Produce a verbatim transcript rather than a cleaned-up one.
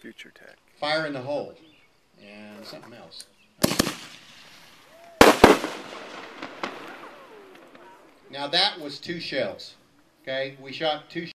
Future Tech. Fire in the hole. And something else. Now that was two shells. Okay, we shot two